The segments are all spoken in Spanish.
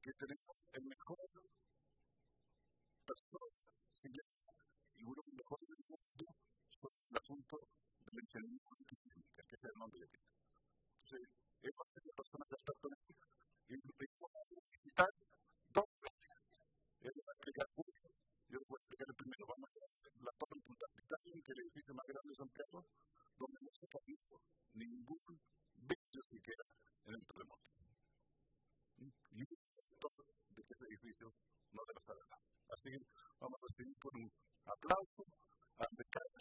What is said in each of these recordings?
que tenemos el mejor persona chilena y uno de los mejores del mundo sobre el asunto de la ingeniería científica, que es el nombre de tiene. Entonces, es bastante personas que están con esto y podemos visitar dos prácticas. Él va a explicar uno, yo les voy a explicar el primero. Vamos a ver la Torre Punta Británica, que es el edificio más grande de Santiago, donde no se ha visto ningún vicio siquiera en el terremoto. Y un sector de que ese edificio no le pasará nada. Así que vamos a recibir con un aplauso al decano.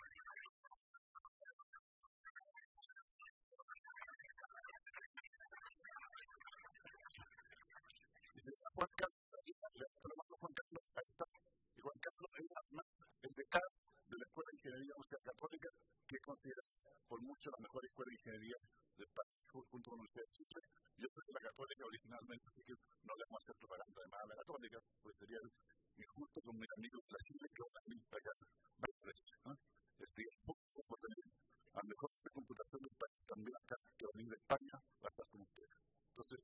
Y se llama Juan Carlos, Juan Carlos, ahí está. Y Juan Carlos es el decano de la Escuela de Ingeniería Industrial Católica, que es considerada por mucho la mejor escuela de ingeniería del país, junto con ustedes. Yo soy de la Católica originalmente, así que no le vamos a hacer propaganda de nada de la Católica, pues sería injusto con mis amigos de la Chile que van a venir para acá. Por tener a la mejor de computación del país, también acá, que va a venir de España, va a estar con ustedes. Entonces,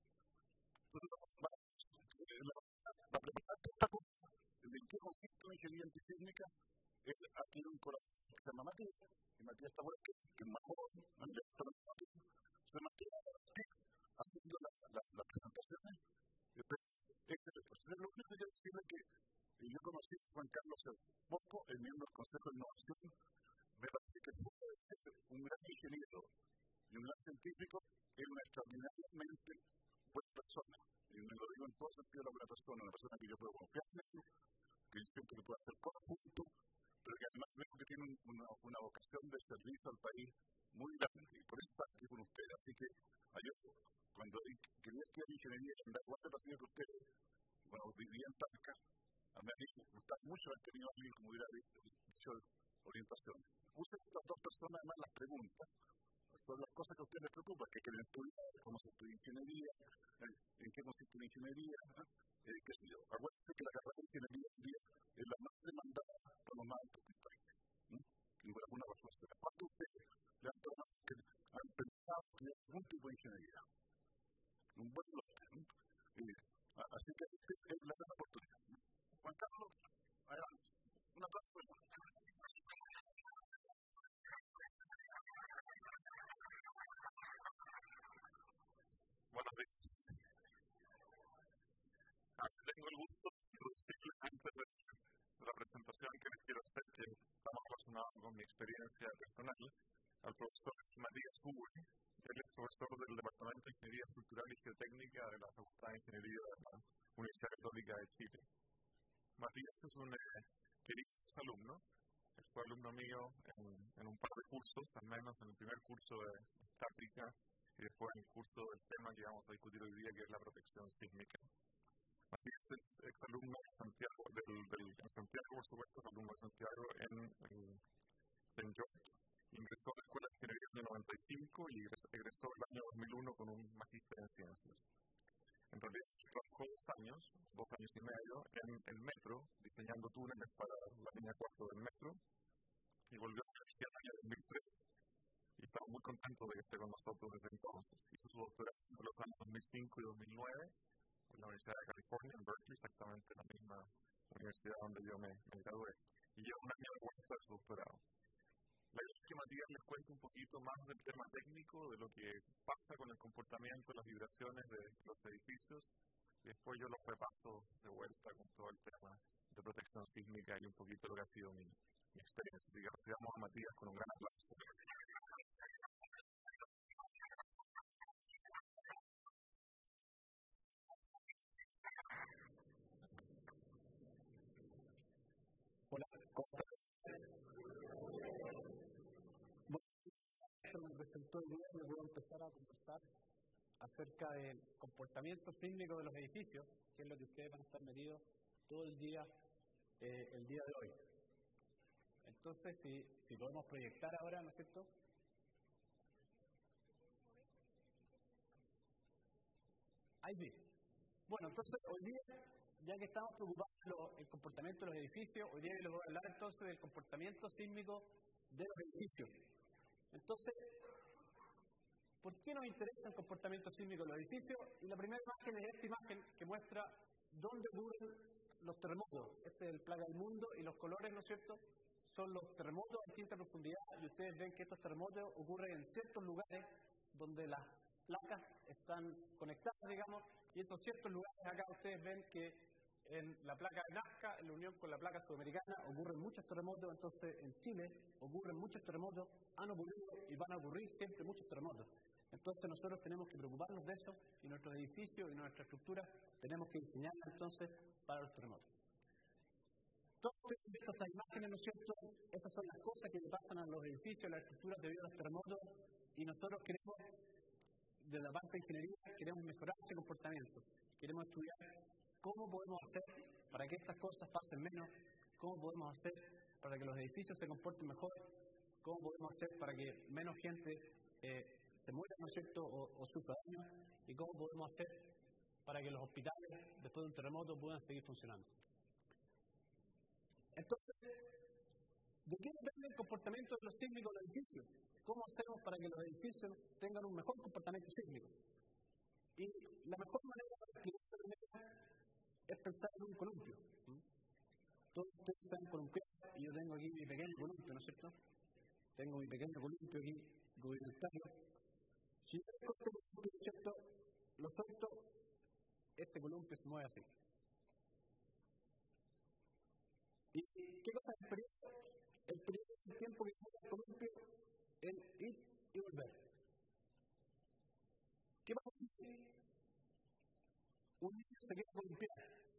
la preparación de esta cosa, ¿en qué consiste una ingeniería antisísmica? Es aquí un corazón que se llama Matías, y Matías está bueno, que es más joven, se mantiene haciendo las presentaciones. Entonces, lo único que quiero decirle es que yo conocí a Juan Carlos hace poco, el miembro del Consejo de Innovación. Me parece que puede ser un gran ingeniero y un gran científico, es una extraordinariamente buena persona. Y me lo digo en todo sentido de la buena persona, una persona que yo puedo confiar en él, que yo siento que puede hacer todo junto, pero que además veo que tiene una vocación de servicio al país muy grande, y por eso está aquí con ustedes. Así que ayer, cuando quería estudiar ingeniería en la cuarta partida de ustedes, bueno, vivía en Talca, a mí me gusta mucho haber tenido a alguien como hubiera dicho orientación. Use estas dos personas además las preguntas sobre las cosas que a ustedes les preocupan, que quieren estudiar, cómo se estudia ingeniería, en qué consiste la ingeniería, qué sé yo. Acuérdense que la carrera de ingeniería hoy día es la más demandada por los más altos del país. Y por alguna razón será. ¿Cuántos de ustedes le han tomado que han pensado estudiar algún tipo de ingeniería? Un buen lote. Así que es la gran oportunidad. Juan Carlos, adelante. Un aplauso. Buenos días. Tengo el gusto de introducirles antes de la presentación que les quiero hacer, que está más relacionada con mi experiencia personal, al profesor Matías Huber. Él es profesor del Departamento de Ingeniería Estructural y Geotécnica de la Facultad de Ingeniería de la Universidad Católica de Chile. Matías es un querido alumno. Fue alumno mío en un par de cursos, al menos en el primer curso de estática y después en el curso del tema que vamos a discutir hoy día, que es la protección sísmica. Matías es exalumno de Santiago, por supuesto, es alumno de Santiago en St. George. Ingresó a la Escuela de Ingeniería en el 95 y egresó el año 2001 con un magíster en ciencias. En realidad, trabajó 2 años y medio, en el metro, diseñando túneles para la línea 4 del metro, y volvió a la universidad en el año 2003. Y estamos muy contentos de que esté con nosotros desde entonces. Hizo su doctorado entre los años 2005 y 2009 en la Universidad de California, en Berkeley, exactamente la misma universidad donde yo me gradué. Y lleva un año de vuelta de su doctorado. La idea es que Matías les cuente un poquito más del tema técnico, de lo que pasa con el comportamiento, las vibraciones de los edificios, y después yo los repaso de vuelta con todo el tema de protección sísmica y un poquito lo que ha sido mi experiencia. Así que recibamos a Matías con un gran aplauso. Hola, ¿cómo estás? Bueno, me presentó el día y voy a empezar a conversar acerca del comportamiento sísmico de los edificios, que es lo que ustedes van a estar metidos todo el día de hoy. Entonces, si podemos proyectar ahora, ¿no es cierto? Ahí sí. Bueno, entonces hoy día, ya que estamos preocupados por el comportamiento de los edificios, hoy día les voy a hablar entonces del comportamiento sísmico de los edificios. Entonces, ¿Por qué nos interesa el comportamiento sísmico de los edificios? Y la primera imagen es esta imagen que muestra dónde ocurren los terremotos. Este es el placa del mundo y los colores, ¿no es cierto?, son los terremotos a distinta profundidad, y ustedes ven que estos terremotos ocurren en ciertos lugares donde las placas están conectadas, digamos, y esos ciertos lugares acá ustedes ven que en la placa de Nazca, en la unión con la placa sudamericana, ocurren muchos terremotos. Entonces en Chile ocurren muchos terremotos, han ocurrido y van a ocurrir siempre muchos terremotos. Entonces nosotros tenemos que preocuparnos de eso, y nuestros edificios y nuestra estructura tenemos que diseñarla entonces para los terremotos. Todos ustedes han visto estas imágenes, ¿no es cierto? Esas son las cosas que le pasan a los edificios, a las estructuras debido a los terremotos, y nosotros queremos, de la parte de ingeniería, queremos mejorar ese comportamiento. Queremos estudiar cómo podemos hacer para que estas cosas pasen menos, cómo podemos hacer para que los edificios se comporten mejor, cómo podemos hacer para que menos gente se muera, ¿no es cierto?, o sufra daño, y cómo podemos hacer para que los hospitales, después de un terremoto, puedan seguir funcionando. Entonces, ¿de qué depende el comportamiento de los sísmicos de los edificios? ¿Cómo hacemos para que los edificios tengan un mejor comportamiento sísmico? Y la mejor manera de explicar es pensar en un columpio. Todos ustedes saben columpiar, y yo tengo aquí mi pequeño columpio, ¿no es cierto? Tengo mi pequeño columpio aquí, rudimentario. Si yo tengo este columpio, ¿no es cierto?, lo suelto, este columpio se mueve así. ¿Y qué pasa en el periodo? El periodo es el tiempo que dura el columpio en ir y volver. ¿Qué pasa si un niño se quiere columpiar?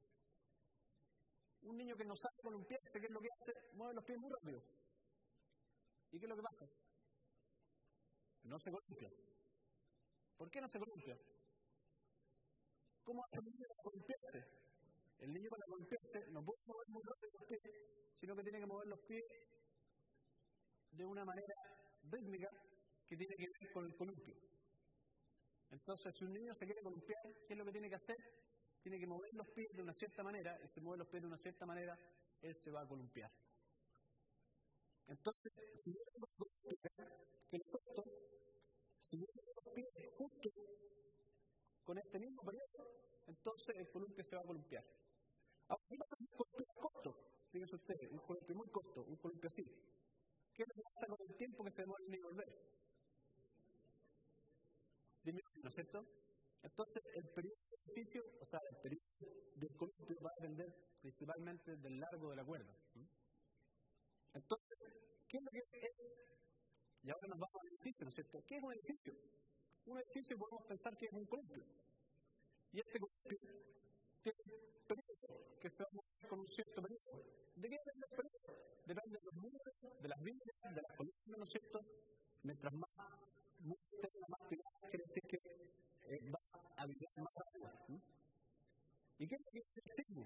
Un niño que no sabe columpiarse, ¿qué es lo que hace? Mueve los pies muy rápido. ¿Y qué es lo que pasa? No se columpia. ¿Por qué no se columpia? ¿Cómo hace un niño para columpiarse? El niño para columpiarse no puede mover muy rápido los pies, sino que tiene que mover los pies de una manera rítmica que tiene que ver con el columpio. Entonces, si un niño se quiere columpiar, ¿qué es lo que tiene que hacer? Tiene que mover los pies de una cierta manera, y si mueve los pies de una cierta manera, él se va a columpiar. Entonces, si yo tengo que el suelto, si yo tengo los pies justo con este mismo periodo, entonces el columpio se va a columpiar. Ahora, ¿qué pasa si el columpio es corto? Fíjense ustedes, un columpio muy corto, un columpio así. ¿Qué es lo que pasa con el tiempo que se demora en ir y volver? Disminuye, ¿no es cierto? Entonces, el periodo del edificio, o sea, el periodo del columpio va a depender principalmente del largo de la cuerda. Entonces, ¿qué es lo que es? Y ahora nos vamos al edificio, ¿no es cierto? ¿Qué es un edificio? Un edificio podemos pensar que es un columpio. Y este columpio tiene un periodo que se va a mover con un cierto periodo. ¿De qué depende el periodo? Depende de los números, de las líneas, de las columnas, ¿no es cierto? Mientras más tenga más pilares, quiere decir que va a vibrar más rápido. ¿Y qué es lo que es el sismo?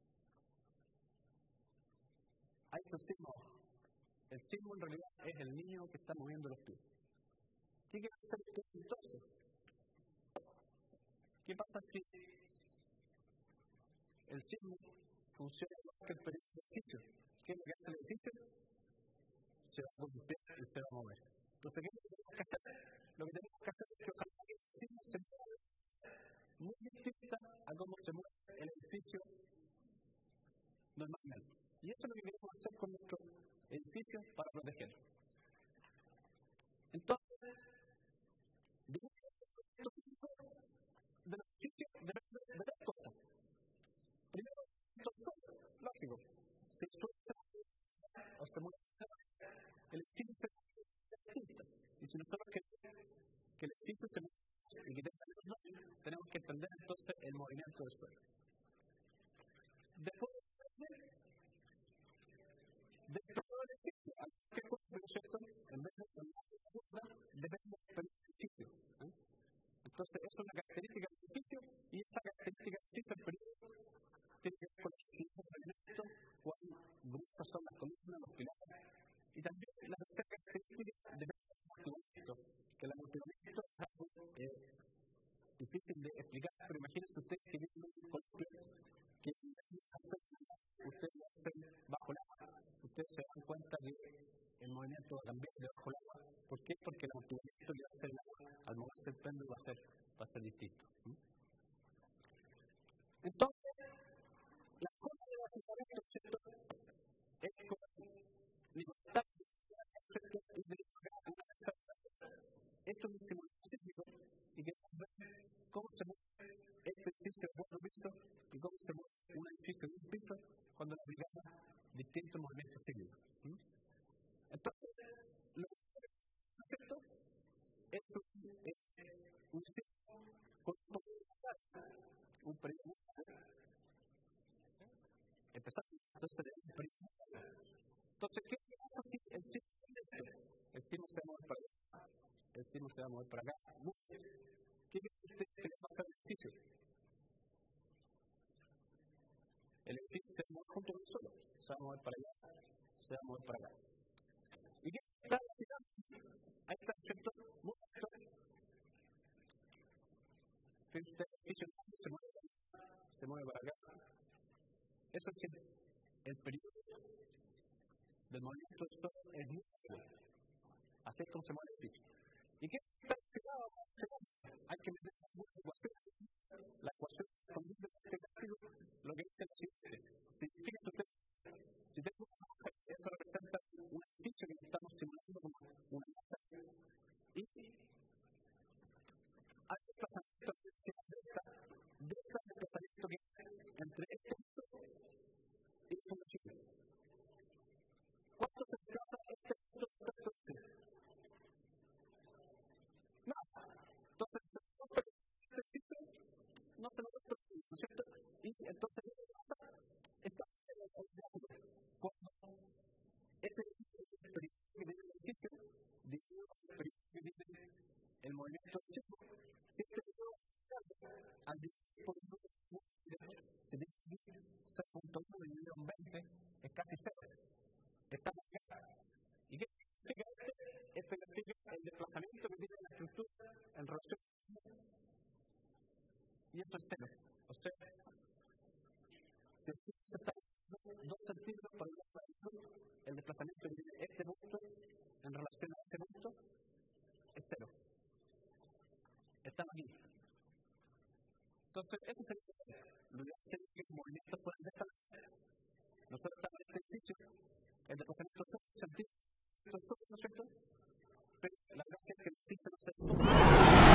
Ahí está el sismo. El sismo en realidad es el niño que está moviendo los pies. ¿Qué quiere hacer usted entonces? ¿Qué pasa si el sismo funciona igual que el periodo del edificio? ¿Qué es lo que hace el edificio? Se va a golpear y se va a mover. Entonces, ¿qué es lo que tenemos que hacer? Lo que tenemos que hacer es que ojalá que el sismo se mueva muy distinta a cómo se mueve el edificio normalmente. Y eso es lo que queremos hacer con nuestro edificio para protegerlo. Entonces, de los edificios depende de tres cosas. Primero, lógico. Si el suelo se mueve o se mueve, el edificio se mueve distinto. Y si nosotros queremos que el edificio se mueva y que tenga menos daño, tenemos que entender entonces el movimiento del suelo. Después de todo el edificio, ¿qué cosa es cierto? En vez de la curva, depende del edificio. Entonces, eso es una característica del edificio, y esa característica del edificio, el periodo, tiene que ver con el movimiento, cuán gruesas son las columnas, los pilares, y también la tercera característica depende del amortiguamiento, que el amortiguamiento es algo difícil de explicar, pero imagínense ustedes que tienen un columpio que ustedes lo hacen bajo el agua. Ustedes se dan cuenta que el movimiento va a cambiar debajo del agua. ¿Por qué? Porque el amortiguamiento le hace el agua a al moverse el péndulo va a ser distinto. Entonces, la forma de bautizar esto, ¿cierto?, es con libertad, ¿cierto?, y de una persona. Esto es un estímulo específico y queremos ver cómo se mueve este edificio de cuatro pisos y cómo se mueve un edificio de un piso cuando le aplicamos distintos movimientos sísmicos. Entonces, lo que ¿cierto?, es un sismo con un periodo. Empezamos, entonces tenemos un periodo. Entonces, ¿qué pasa si el sismo es lento? El sismo se va a mover para allá, el sismo se va a mover para acá. ¿Qué quiere pasar el edificio? El edificio se va a mover junto con el suelo, se va a mover para allá, se va a mover para acá. ¿Y qué está haciendo? Ahí está, ¿cierto? Muy alto. Fíjense, el edificio se mueve para acá. Eso es decir, el periodo del movimiento del suelo es muy largo. Así es como se mueve el edificio. ¿Y qué está haciendo? Hay que meter una ecuación. La ecuación de conducta de este castigo lo que dice es lo siguiente. Fíjense usted, si tengo una hoja, esto representa un edificio que estamos simulando como una masa. Y hay desplazamiento de este desplazamiento que entre este piso y este chico. ¿Cuánto se desplaza este punto respecto a este? Nada. Entonces, este chico no se lo muestra, ¿no es cierto? Y entonces, está cuando este periodo que tiene el edificio dividido por el periodo que tiene el movimiento del chico, si este periodo al dividir por el número se divide 0.1 dividido en 20 es casi 0. Estamos acá. ¿Y qué significa este? Este significa el desplazamiento que tiene la estructura en relación y esto es 0. O sea, si el sitio se está 2 centímetros por el lado, el desplazamiento que tiene este punto en relación a ese punto es 0. Están aquí. Entonces, eso sería lo ideal sería que los movimientos fueran de esta manera. Nosotros estamos en este edificio, el desplazamiento es 1 centímetro, ¿no es cierto? Pero la gracia es que el edificio no se